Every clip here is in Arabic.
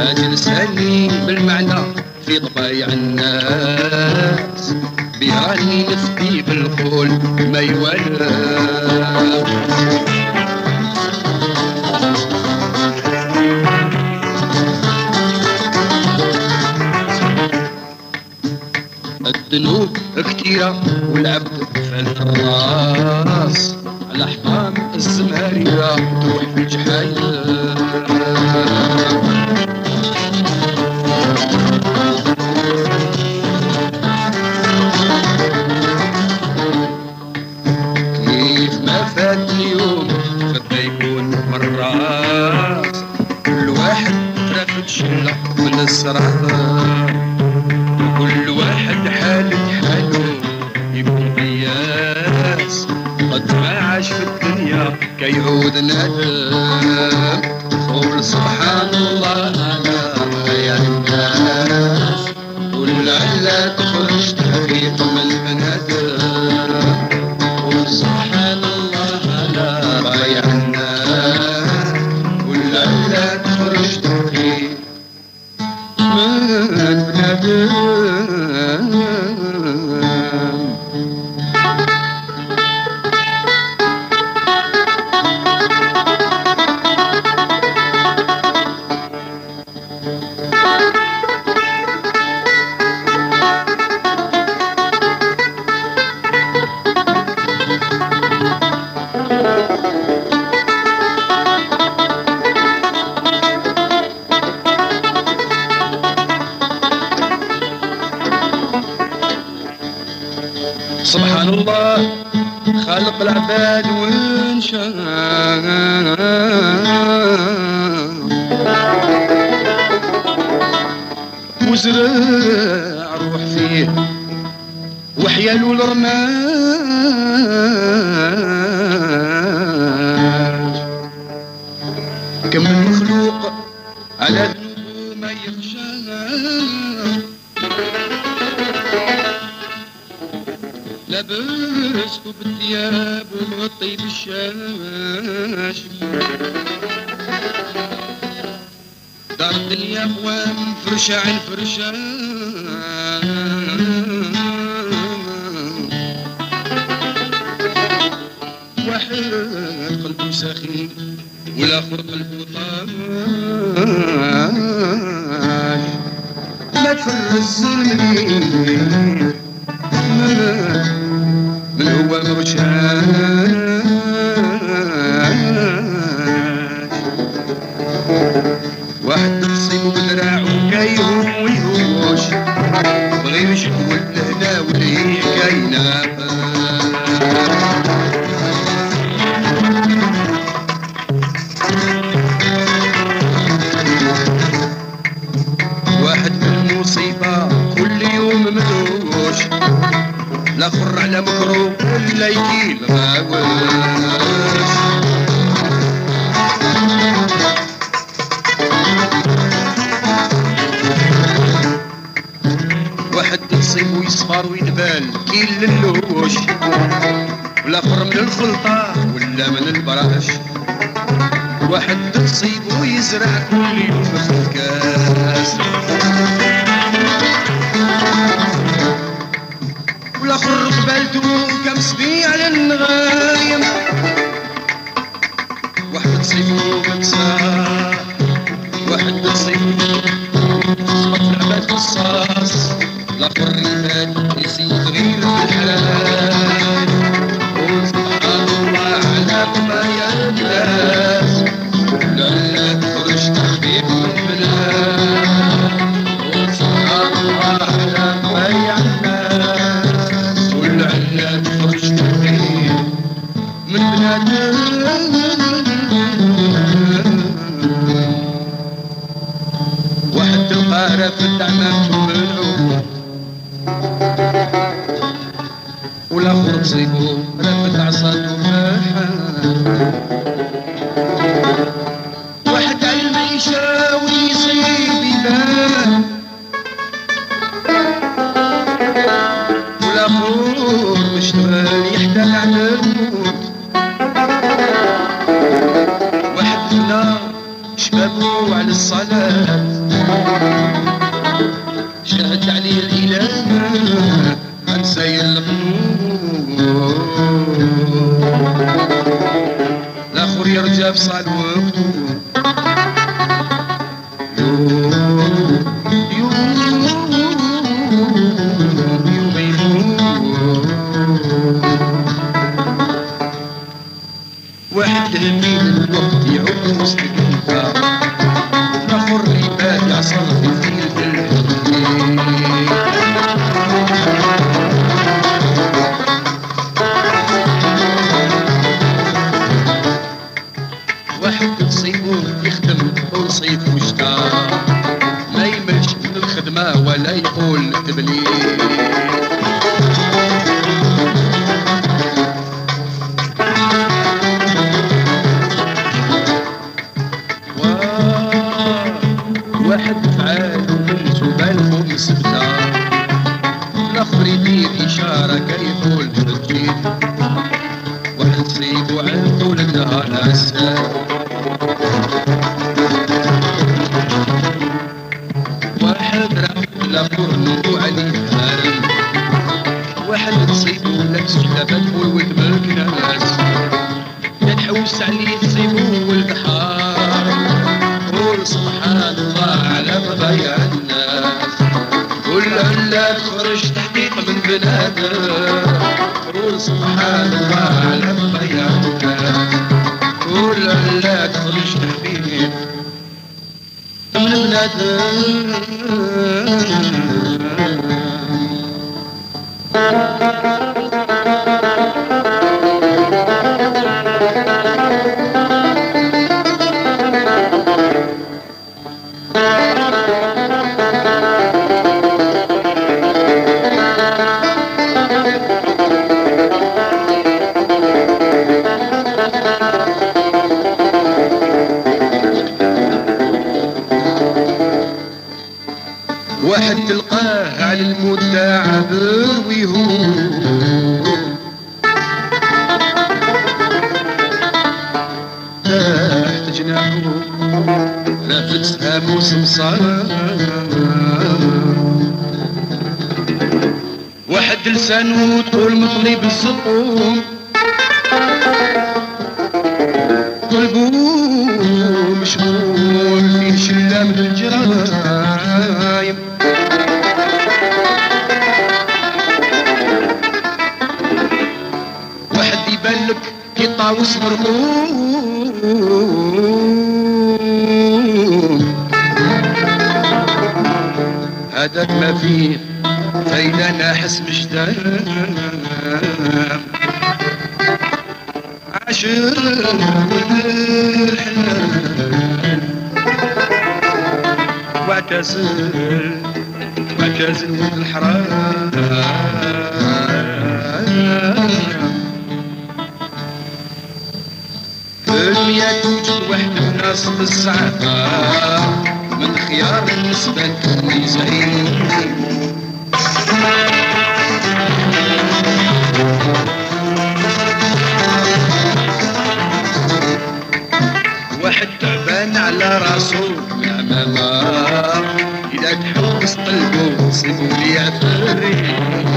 لساني بالمعنى في طبايع الناس بيراني نفدي بالقول ما يوالى. الذنوب كتيرة والعبد فالت الراس على حطام الزمارية تروح في الجحايا. كيف ما فاتني يوم غدا يكون مراس كل واحد رافد شلة من الصراحة كل واحد حاله يكون قياس قد ما عاش في الدنيا كيعود ندم قول سبحان الله على ضياع الناس ولعل تخرج تحقيق من بنادم قول سبحان الله على ضياع الناس ولعل تخرج تحقيق من بنادم. سبحان الله خالق العباد وانشاء وزرع روح فيه وحيا له الرماج كم من مخلوق على ذنوبه ما يخشى لابس بالثياب ومغطي بالشاش دار الدنيا قوام فرشة عن فرشة واحد قلبه سخين والاخر قلبه طاش ما تفرز المين من هو مرشاش واحد تصيبه بدراعه كايهو ويهوش بغي يشكو لهنا وليه كاينه واحد بالمصيبه كل يوم مدوش لا فر على مكروه ولا يكيل غاوش واحد تصيب ويصفر ويدبال كيل للوش ولا فر من الخلطة ولا من البراش واحد تصيب ويزرع كل يوم في الكاس والاخر قبالته كم سبيع للنغايم واحد تصيبه مكسار واحد تصيبه صبط العباد قصاص الاخر يبان يسيب غير في الحلال قول سبحان الله على قضايا الناس لعل تخرج تخفيف من بلاد قول سبحان الله على قضايا الناس ولعل تخرج تخفيف من بلاد واحد تلقاه رافد عمامته بالعود والاخر تصيبه رافد عصاته فاحان واحد على المعيشة ويصيب يبان والاخر مشتغل يحتال على الموت واحد فينا شبابه على الصلاة يقول تبليل. واحد فعال وبنت بالهم سبتة، الاخر يدير اشاره كيقول تجيب، واحد تصيبو على طول النهار عساه، واحد راح الاخر نوضو عليه هارم، واحد تصيبو لابس جلابات والود بالكناس، يا تحوس عليه تصيبو والبحار، قول سبحان الله على مضيع الناس، قول لا تخرج تحقيق من بنادم، قول سبحان الله على مضيع الناس، قول لا تخرج تحقيق من بنادم. واحد تلقاه على المدة عابر ويهون، تحت جناحه رافد سهام وصمصار، واحد لسانه تقول مطلب السقوم، قلبه مشغول فيه شلة من الجرايم، واحد يبان لك كي طاوس مرقوم، هذاك ما فيه فايدة ناحس مجدام، عاشر والحنان واعتزل ولد الحرام، المياه توجد وحدة الناس بالسعادة، من خيار النسبة اللي زين، واحد تعبان على راسو الأمامة، إذا تحوس قلبه سيبو لي عفري،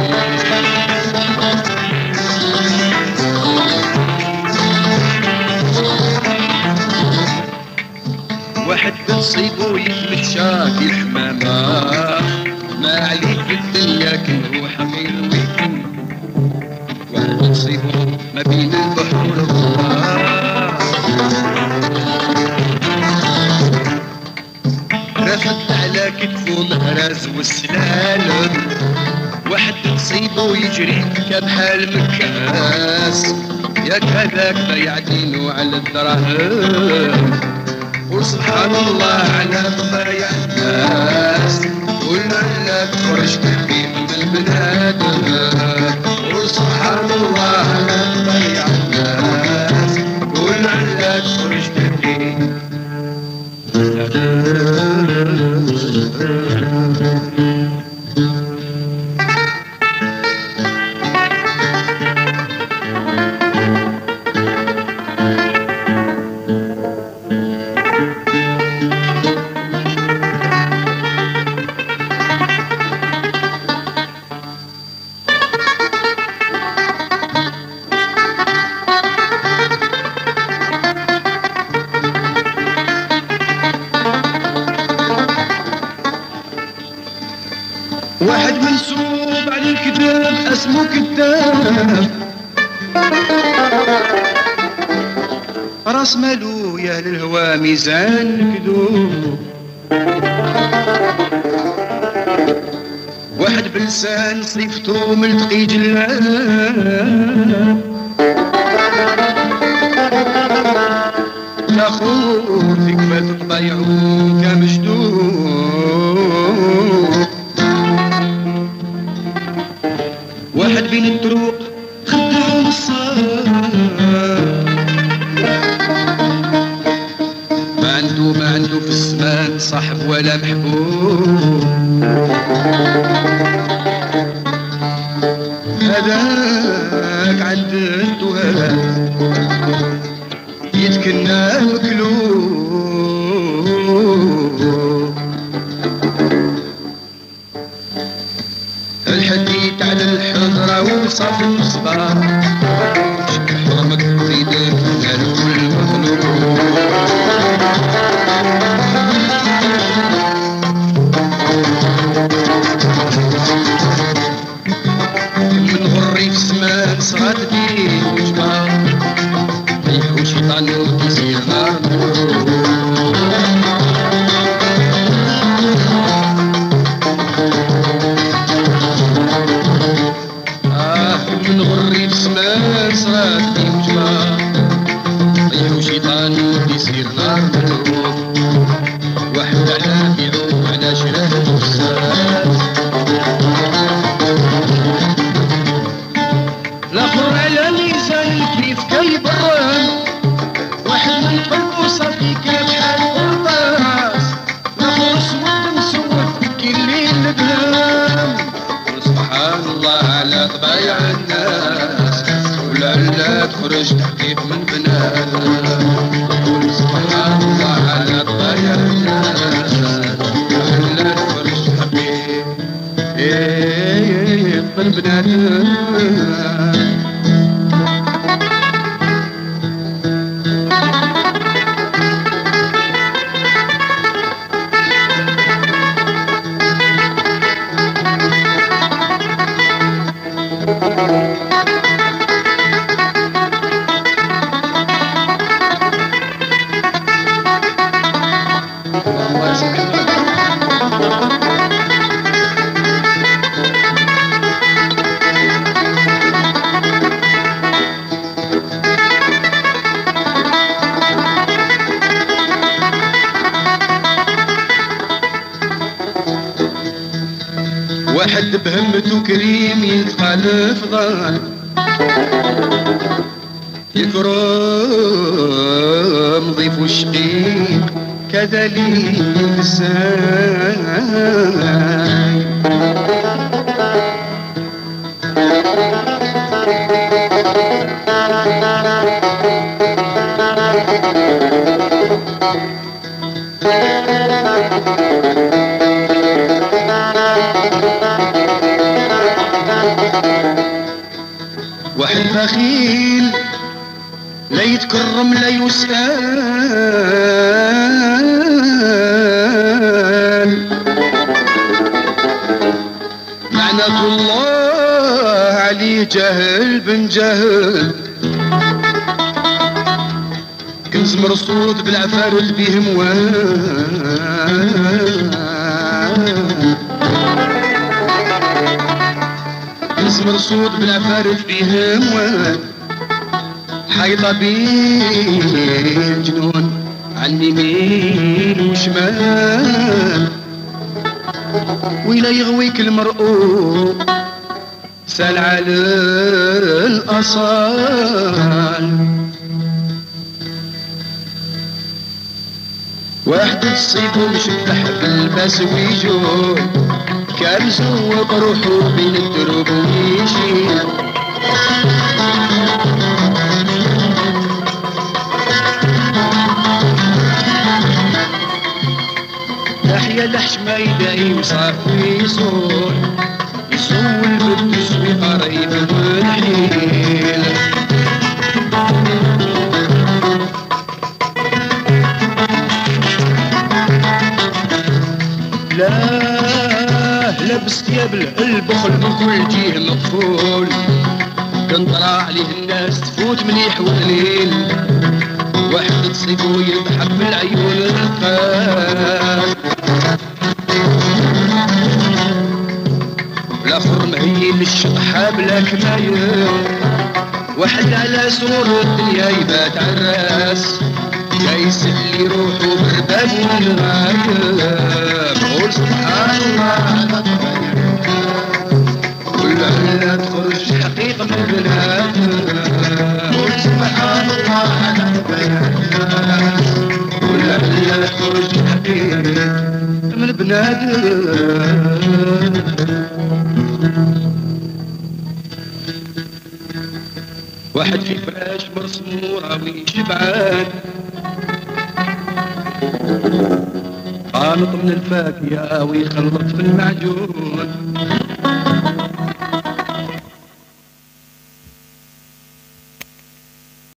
واحد بتصيبو يتمشى في الحمامة، ما عليك في الدنيا كله حقير ويكون، واحد بتصيبو ما بين البحر والظلام، رفد على كتفو مهراز والسلالم، واحد تصيبو يجري كبحال مكاس، ياك هذاك بايع دينو على الدراهم، وسبحان الله على ضبايع الناس، قلنا لا تخرج تحكي من البنادم، وسبحان الله على ضبايع الناس، قلنا لا تخرج تحكي. واحد منسوب على الكذاب اسمه كذاب، راس مالو يا للهوى ميزان كذوب، واحد بلسان صيفته ملتقي جلاب، تاخذ في كفاف طبيعو كمجدوب، على الحضرة وصافي الصباح حرمك تزيدك تنال كل مطلوب من غري في سمان صغات بيه وجبار ريحو شيطان وتسير نار من غري في سمان صغات بيه وجبار ريحو شيطان وتسير نار واحد على بيعو على شراه الساس الاخر على ميزان الكيف كيبران واحد من قلبه صافي كان بحال القرطاس الاخر اسود مسود كي الليل البهام سبحان الله على طبايع الناس ولعل تخرج تحقيق من بنادم سبحان الله على طبايع الناس ولعل تخرج تحقيق من بنادم واحد بهمته كريم يلقى الفضال يكرم ضيفه الشقيق كذلك الساي واحد بخيل لا يتكرم لا يسأل لعنة الله عليه جهل بن جهل كنز مرصود بالعفارت بيه موال كنز مرصود بالعفارت بيه موال حيطة بين جنون عن يمين وشمال ولا يغويك المرء سال على الأصال واحد تصيبه مشبح بالباس ويجول كان زوق روحه بين الدروب ويشيل يحيى الحشمة يدعي وصافي يصول يسول بالتسوي قريب والحيل لا لبس ثياب البخل من كل جهه مقفول كنطرى عليه الناس تفوت مليح وليل واحد تصيبو يضحك بالعيون القاس الاخر مهيل الشطحة بلا كمايل واحد على سرور الدنيا يبات عالراس جايس اللي روحو بردان والغايب قول سبحان الله على ولا لا تخرج حقيقة من البنات قول سبحان الله على ولا لا تخرج حقيقة من البنات واحد في فراش مرسمور راوي شبعان خالط من الفاكهة ويخلط في المعجون